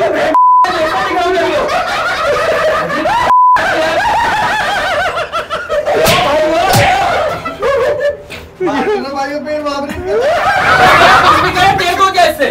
भाइयों पेड़ वापस तेरे को कैसे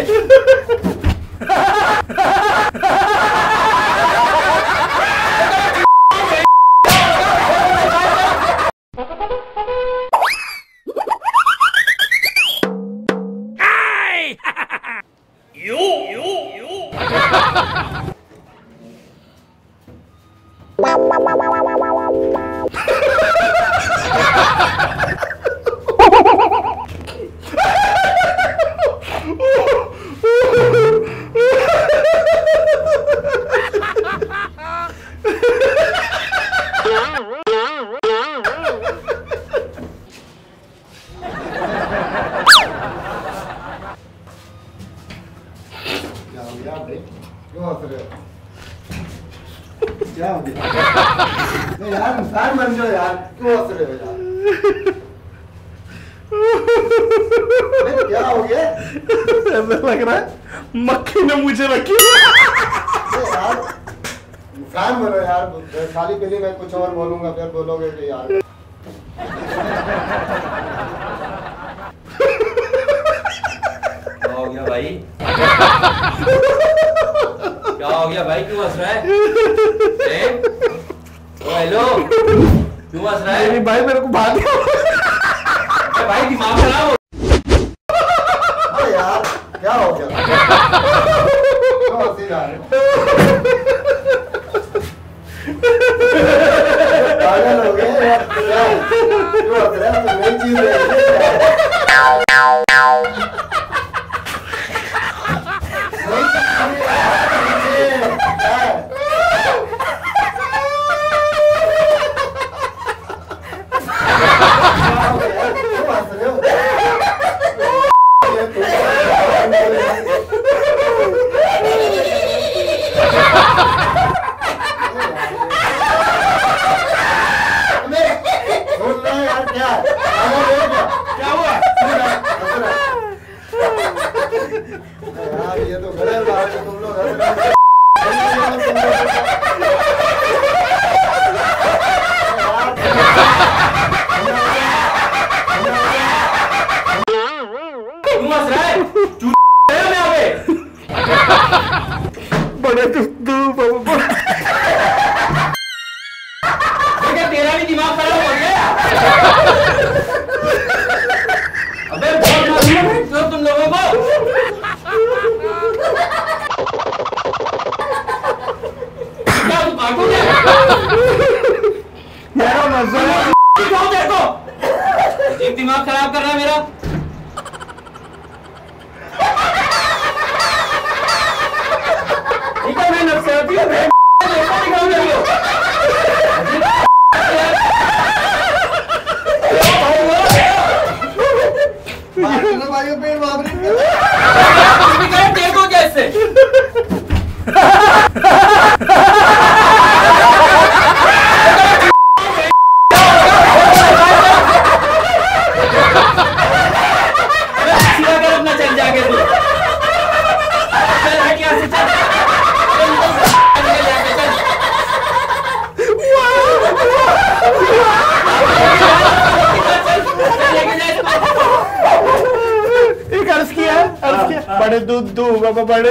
क्या हो गया? नहीं यार इंसान बन जाओ यार, क्यों हंस रहे हो यार? क्या हो गया? ऐसा लग रहा है मक्खी ने मुझे रखी। यार इंसान बनो यार, खाली पीली मैं कुछ और बोलूंगा फिर बोलोगे कि यार क्या हो गया भाई? क्या हो गया भाई, क्यों हंस रहा है? हेलो, क्यों हंस रहा है? नहीं भाई मेरे को बात भाई दिमाग खराब हो। अरे यार क्या हो गया? क्यों हंसी जा रहे हो? पागल हो गए यार, क्यों हंस रहे हो? नई चीज है। ये तो गलत बात है, तुम लोग बड़े तेरा भी दिमाग खराब हो गया। अबे बहुत तुम लोगों को क्या तुम काटोगे? देखो दिमाग खराब कर रहा है मेरा। ठीक है मैं नफसियाती हूँ, भाइयों पेड़ वापस तेरे को कैसे अपना चल जाके तू अर्ज किया बड़े दूध दू बाबा बड़े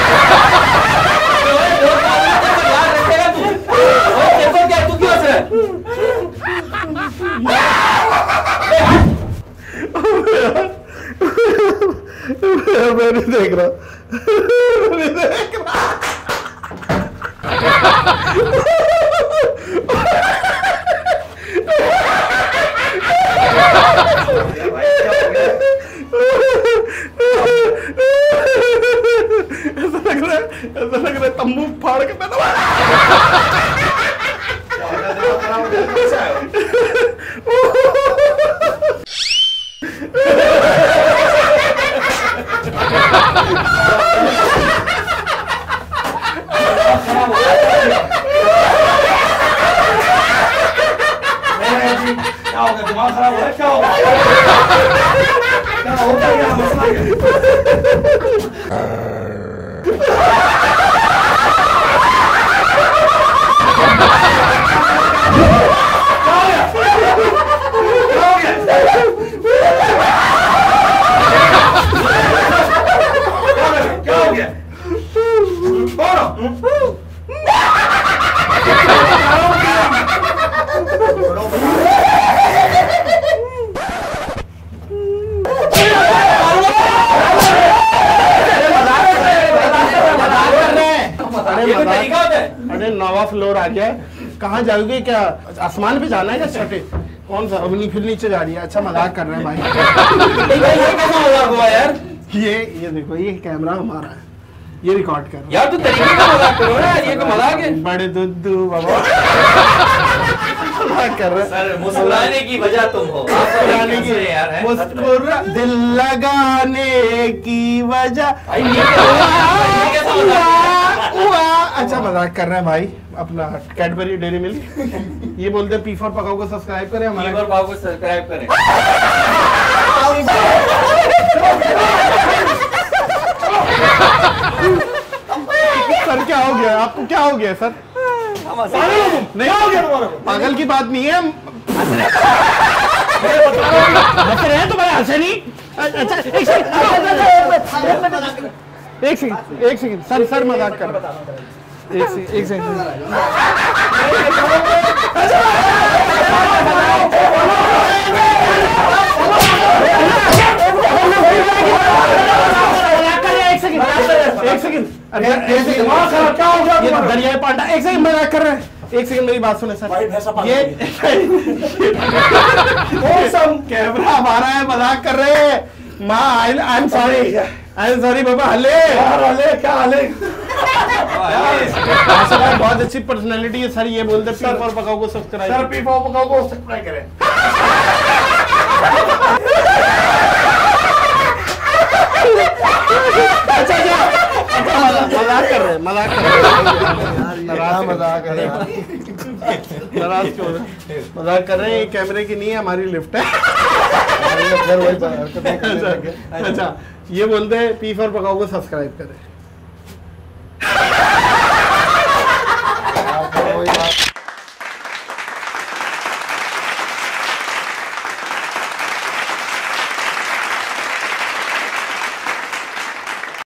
तू क्यों हंस रहा है? मैं नहीं देख रहा, नहीं देख रहा। ऐसा लग रहा है तंबू फाड़ के पैदा क्या होगा? दिमाग खराब हो रहा है? क्या होगा? क्या होगा? क्या मसला है? अरे 9वां फ्लोर आ गया है। कहाँ जाओगे, क्या आसमान पे जाना है क्या छठे? कौन सा अब फिर नीचे जा रही है? अच्छा मजाक कर रहे हैं भाई। ये कैसा मजाक हुआ यार? ये देखो, ये कैमरा हमारा है, ये रिकॉर्ड कर रहा है। यार तू तरीके का मजाक करो ना, ये तो मजाक है। बड़े दुद्दू बाबा मजाक कर रहे हैं। सर मुस्कुराने की वजह तुम हो, मुस्कुराने की यार है। मुस्कुरा दिल लगाने की वजह। भाई ये कैसा मजाक है? अच्छा मजाक कर रहे हैं भाई। अपना कैडबरी डेयरी मिल्क, ये बोलते हैं पी4 पकाओ को सब्सक्राइब करें, हमारे पीफॉर पाव को सब्सक्राइब करें। सर क्या हो गया आपको, क्या हो गया सर? नहीं हो गया तुम्हारा, पागल की बात नहीं है। बता रहे हैं तुम्हारे हंसे नहीं। अच्छा एक सेकंड सर मजाक कर रहा हूं। एक सेकंड दरिया पांडा। एक सेकंड मजाक कर रहे हैं, एक सेकंड मेरी बात सुने सर। ये कैमरा हमारा है, मजाक कर रहे हैं। माँ आई एम सॉरी बाबा। हले क्या हले? बहुत अच्छी पर्सनैलिटी है सर। ये बोलते पी4 पकाओ को सब्सक्राइब, सर पी4 पकाओ को सब्सक्राइब करें। मजाक कर रहे हैं, मजाक कर रहे हैं। कैमरे की नहीं है, हमारी लिफ्ट है। अच्छा ये बोलते हैं पी4 पकाओ को सब्सक्राइब करें।